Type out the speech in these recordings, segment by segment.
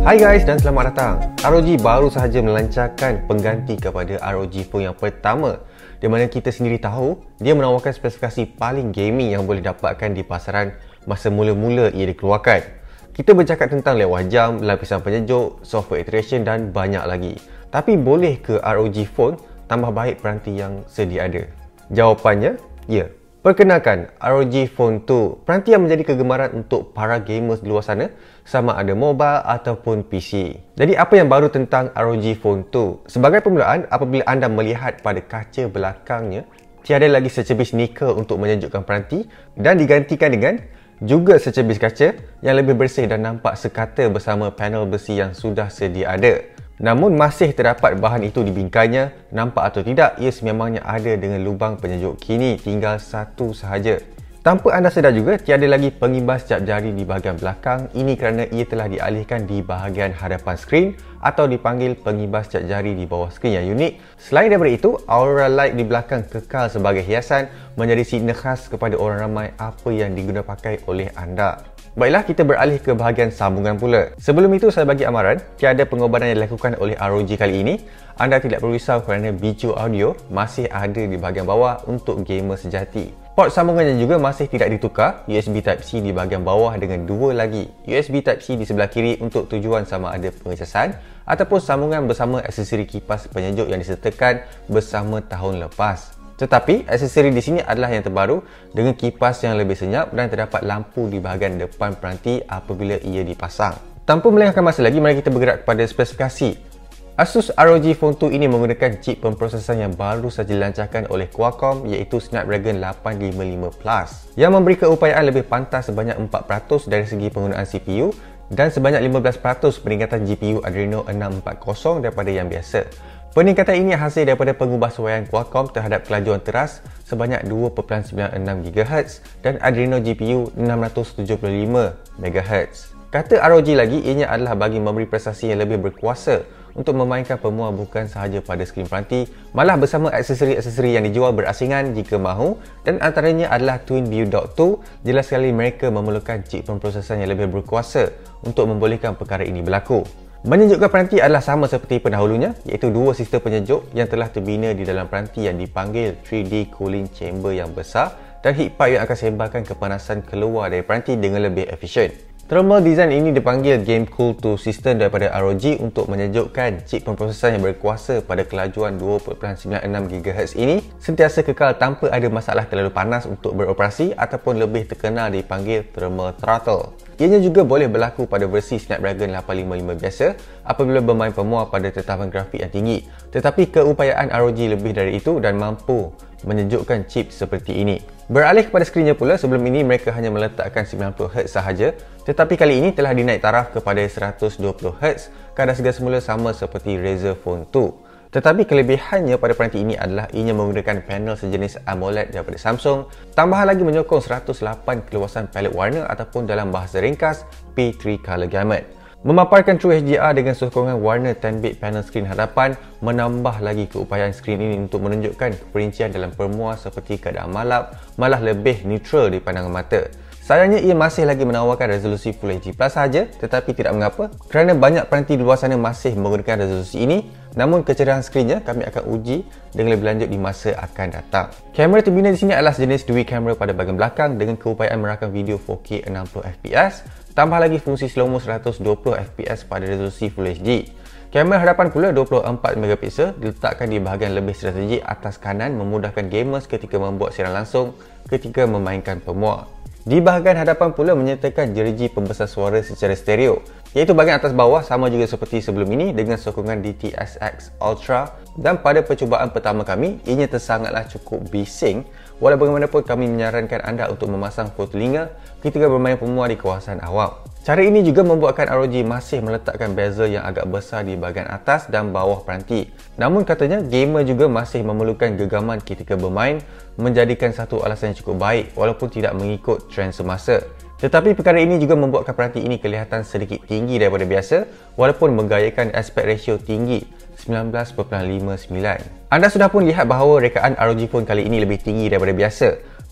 Hai guys dan selamat datang. ROG baru sahaja melancarkan pengganti kepada ROG Phone yang pertama, di mana kita sendiri tahu dia menawarkan spesifikasi paling gaming yang boleh dapatkan di pasaran masa mula-mula ia dikeluarkan. Kita bercakap tentang lewat jam, lapisan penyejuk, software iteration dan banyak lagi. Tapi boleh ke ROG Phone tambah baik peranti yang sedia ada? Jawapannya, ya. Perkenalkan, ROG Phone 2, peranti yang menjadi kegemaran untuk para gamers di luar sana, sama ada mobile ataupun PC. Jadi apa yang baru tentang ROG Phone 2? Sebagai permulaan, apabila anda melihat pada kaca belakangnya, tiada lagi secebis nikel untuk menyejukkan peranti dan digantikan dengan juga secebis kaca yang lebih bersih dan nampak sekata bersama panel besi yang sudah sedia ada. Namun masih terdapat bahan itu di bingkainya, nampak atau tidak, ia sememangnya ada dengan lubang penyejuk. Kini tinggal satu sahaja. Tanpa anda sedar juga, tiada lagi pengimbas cap jari di bahagian belakang. Ini kerana ia telah dialihkan di bahagian hadapan skrin atau dipanggil pengimbas cap jari di bawah skrin yang unik. Selain daripada itu, aura light di belakang kekal sebagai hiasan, menjadi signal khas kepada orang ramai apa yang digunakan pakai oleh anda. Baiklah, kita beralih ke bahagian sambungan pula. Sebelum itu, saya bagi amaran, tiada pengorbanan yang dilakukan oleh ROG kali ini. Anda tidak perlu risau kerana biju audio masih ada di bahagian bawah untuk gamer sejati. Port sambungannya juga masih tidak ditukar, USB Type-C di bahagian bawah dengan dua lagi USB Type-C di sebelah kiri untuk tujuan sama ada pengecasan ataupun sambungan bersama aksesori kipas penyejuk yang disertakan bersama tahun lepas. Tetapi aksesori di sini adalah yang terbaru dengan kipas yang lebih senyap dan terdapat lampu di bahagian depan peranti apabila ia dipasang. Tanpa melengahkan masa lagi, mari kita bergerak kepada spesifikasi. Asus ROG Phone 2 ini menggunakan chip pemprosesan yang baru saja dilancarkan oleh Qualcomm, iaitu Snapdragon 855 Plus, yang memberi keupayaan lebih pantas sebanyak 4% dari segi penggunaan CPU dan sebanyak 15% peningkatan GPU Adreno 640 daripada yang biasa. Peningkatan ini hasil daripada pengubahsuaian Qualcomm terhadap kelajuan teras sebanyak 2.96 GHz dan Adreno GPU 675 MHz. Kata ROG lagi, ianya adalah bagi memberi prestasi yang lebih berkuasa untuk memainkan pemuah bukan sahaja pada skrin peranti, malah bersama aksesori-aksesori yang dijual berasingan jika mahu, dan antaranya adalah TwinView Dock 2. Jelas sekali mereka memerlukan chip pemprosesan yang lebih berkuasa untuk membolehkan perkara ini berlaku. Menyejukkan peranti adalah sama seperti pendahulunya, iaitu dua sistem penyejuk yang telah terbina di dalam peranti yang dipanggil 3D Cooling Chamber yang besar dan heat pipe yang akan sebarkan kepanasan keluar dari peranti dengan lebih efisien. Thermal design ini dipanggil Game Cool 2 System daripada ROG untuk menyejukkan chip pemprosesan yang berkuasa pada kelajuan 2.96 GHz ini sentiasa kekal tanpa ada masalah terlalu panas untuk beroperasi ataupun lebih terkenal dipanggil Thermal Throttle. Ianya juga boleh berlaku pada versi Snapdragon 855 biasa apabila bermain pemuah pada tetapan grafik yang tinggi. Tetapi keupayaan ROG lebih dari itu dan mampu menyejukkan chip seperti ini. Beralih kepada skrinnya pula, sebelum ini mereka hanya meletakkan 90Hz sahaja, tetapi kali ini telah dinaik taraf kepada 120Hz, kadar segar semula sama seperti Razer Phone 2. Tetapi kelebihannya pada peranti ini adalah ianya menggunakan panel sejenis AMOLED daripada Samsung, tambahan lagi menyokong 108 keluasan palette warna ataupun dalam bahasa ringkas P3 Color Gamut. Memaparkan True HDR dengan sokongan warna 10-bit panel skrin hadapan menambah lagi keupayaan skrin ini untuk menunjukkan keperincian dalam permuah seperti keadaan malap, malah lebih neutral di pandangan mata. Sayangnya ia masih lagi menawarkan resolusi Full HD Plus sahaja, tetapi tidak mengapa kerana banyak peranti di luar sana masih menggunakan resolusi ini. Namun kecerahan skrinnya kami akan uji dengan lebih lanjut di masa akan datang. Kamera terbina di sini adalah sejenis dual kamera pada bahagian belakang dengan keupayaan merakam video 4K 60fps, tambah lagi fungsi slow-mo 120fps pada resolusi Full HD. Kamera hadapan pula 24MP diletakkan di bahagian lebih strategik atas kanan, memudahkan gamers ketika membuat siaran langsung ketika memainkan pemuah. Di bahagian hadapan pula menyertakan jereji pembesar suara secara stereo, iaitu bahagian atas bawah sama juga seperti sebelum ini dengan sokongan DTS:X Ultra, dan pada percubaan pertama kami, ianya tersangatlah cukup bising. Walau bagaimanapun kami menyarankan anda untuk memasang full telinga ketika bermain pemuah di kawasan awam. Cara ini juga membuatkan ROG masih meletakkan bezel yang agak besar di bahagian atas dan bawah peranti. Namun katanya gamer juga masih memerlukan gegaman ketika bermain, menjadikan satu alasan yang cukup baik walaupun tidak mengikut trend semasa. Tetapi perkara ini juga membuatkan peranti ini kelihatan sedikit tinggi daripada biasa walaupun menggayakan aspek ratio tinggi 19.59. Anda sudah pun lihat bahawa rekaan ROG Phone kali ini lebih tinggi daripada biasa.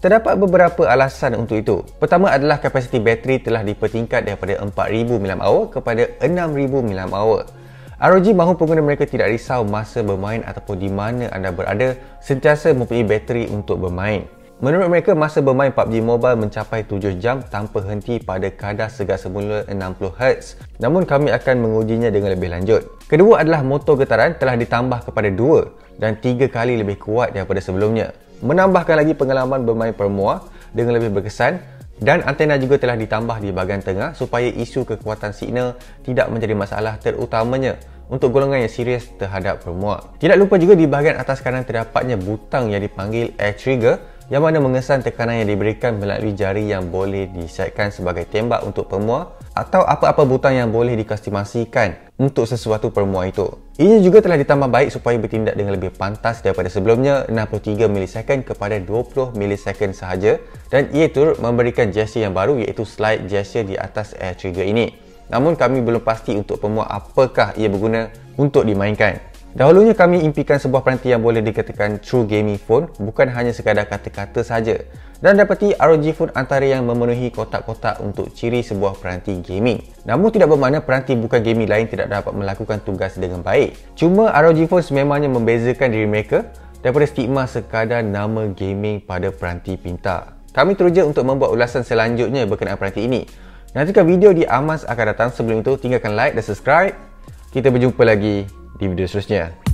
Terdapat beberapa alasan untuk itu. Pertama adalah kapasiti bateri telah dipertingkat daripada 4000 mAh kepada 6000 mAh. ROG mahu pengguna mereka tidak risau masa bermain ataupun di mana anda berada, sentiasa mempunyai bateri untuk bermain. Menurut mereka, masa bermain PUBG Mobile mencapai 7 jam tanpa henti pada kadar segar semula 60Hz. Namun kami akan mengujinya dengan lebih lanjut. Kedua adalah motor getaran telah ditambah kepada 2 dan 3 kali lebih kuat daripada sebelumnya. Menambahkan lagi pengalaman bermain permua dengan lebih berkesan, dan antena juga telah ditambah di bahagian tengah supaya isu kekuatan signal tidak menjadi masalah, terutamanya untuk golongan yang serius terhadap permua. Tidak lupa juga di bahagian atas kanan terdapatnya butang yang dipanggil air trigger, yang mana mengesan tekanan yang diberikan melalui jari yang boleh disetkan sebagai tembak untuk permua atau apa-apa butang yang boleh dikostumasikan untuk sesuatu permua itu. Ia juga telah ditambah baik supaya bertindak dengan lebih pantas daripada sebelumnya, 63 ms kepada 20 ms sahaja, dan ia turut memberikan gesture yang baru iaitu slide gesture di atas air trigger ini. Namun kami belum pasti untuk permua apakah ia berguna untuk dimainkan. Dahulunya kami impikan sebuah peranti yang boleh dikatakan true gaming phone, bukan hanya sekadar kata-kata saja. Dan dapati ROG Phone antara yang memenuhi kotak-kotak untuk ciri sebuah peranti gaming. Namun tidak bermakna peranti bukan gaming lain tidak dapat melakukan tugas dengan baik. Cuma ROG Phone sememangnya membezakan diri mereka daripada stigma sekadar nama gaming pada peranti pintar. Kami teruja untuk membuat ulasan selanjutnya berkenaan peranti ini. Nantikan video di Amaz akan datang. Sebelum itu, tinggalkan like dan subscribe. Kita berjumpa lagi di video seterusnya.